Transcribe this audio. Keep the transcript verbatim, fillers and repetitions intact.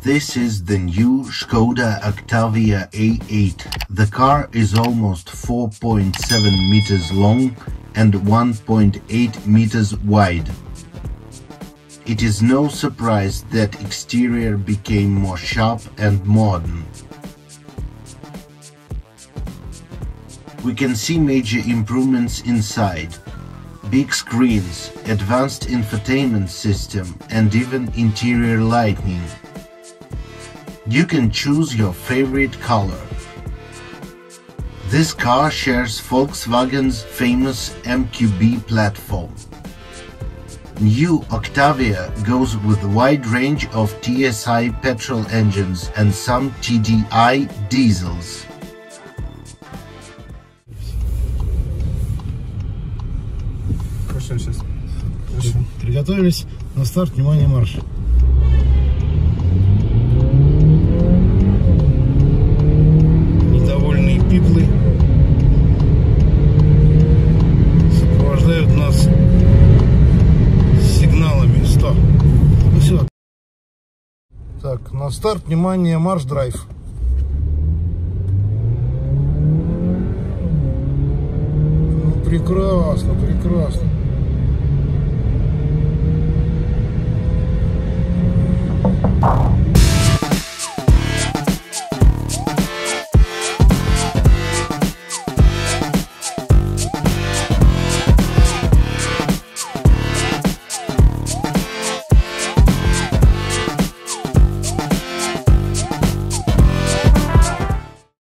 This is the new Skoda Octavia A eight. The car is almost four point seven meters long and one point eight meters wide. It is no surprise that exterior became more sharp and modern. We can see major improvements inside. Big screens, advanced infotainment system, and even interior lighting. You can choose your favorite color. This car shares Volkswagen's famous M Q B platform. New Octavia goes with a wide range of T S I petrol engines and some T D I diesels. Сейчас. Приготовились на старт, внимание, марш. Недовольные пиплы сопровождают нас сигналами сто. Ну все. Так, на старт, внимание, марш-драйв. Ну, прекрасно, прекрасно. You